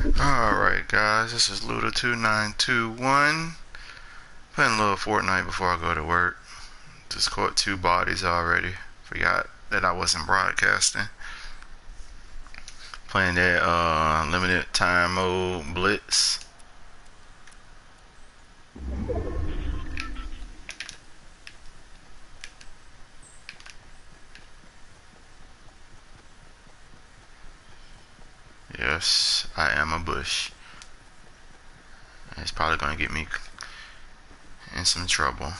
Alright guys, this is Luda2921. Playing a little Fortnite before I go to work. Just caught two bodies already. Forgot that I wasn't broadcasting. Playing that limited time mode Blitz. Yes, I am a bush. It's probably gonna get me in some trouble.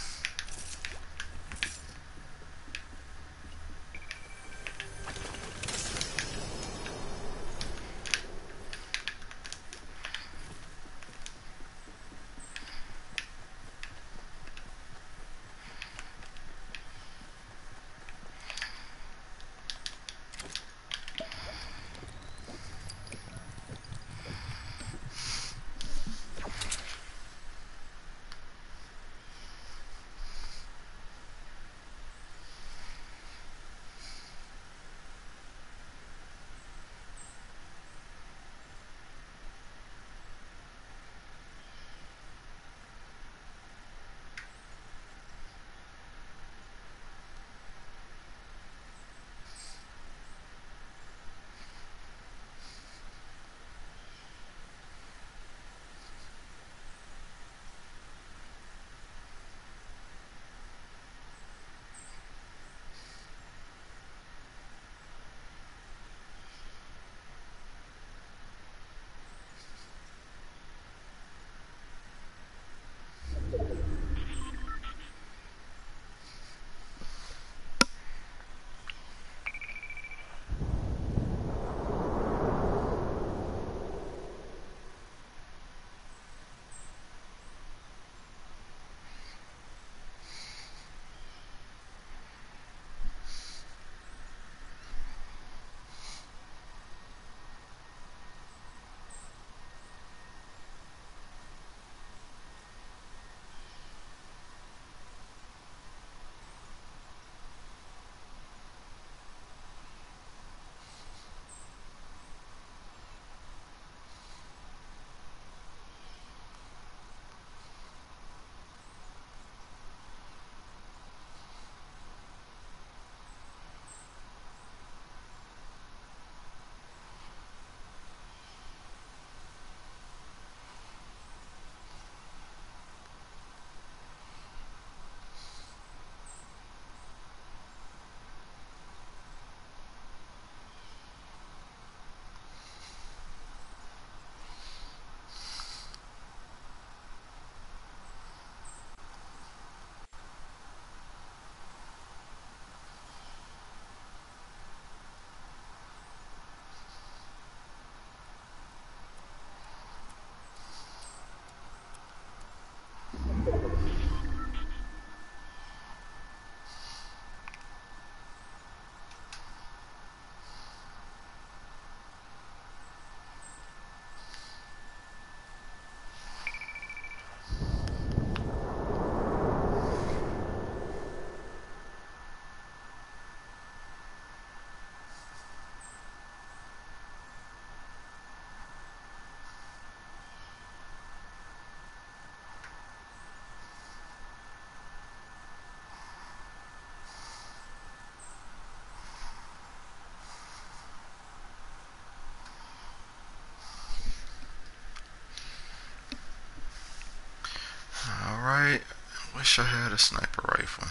Alright, wish I had a sniper rifle.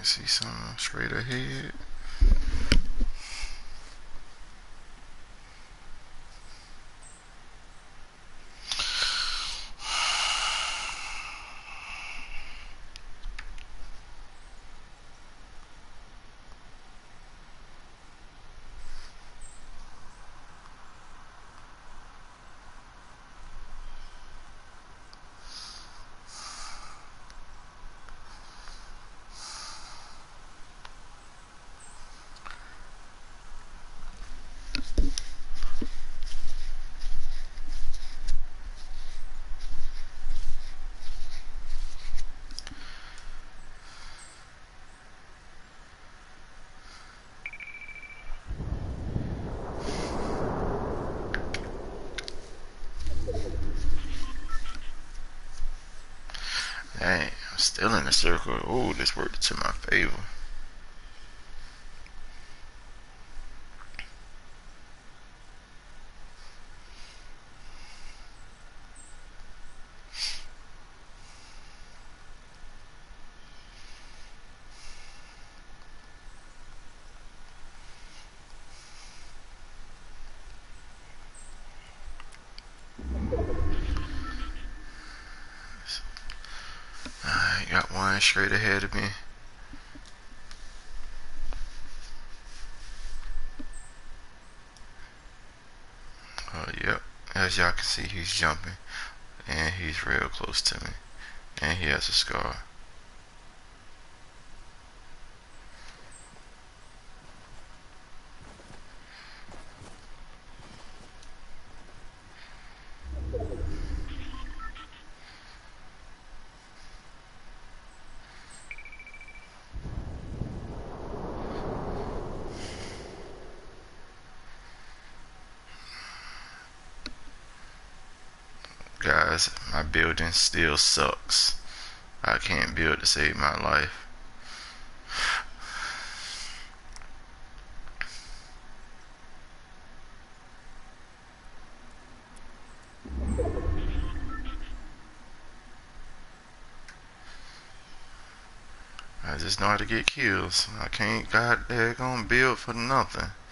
see something straight ahead. Dang, I'm still in the circle. Oh, this worked to my favor. I got one straight ahead of me. Yep. As y'all can see, he's jumping. And he's real close to me. And he has a scar. Guys, my building still sucks. I can't build to save my life. I just know how to get kills. I can't goddamn build for nothing.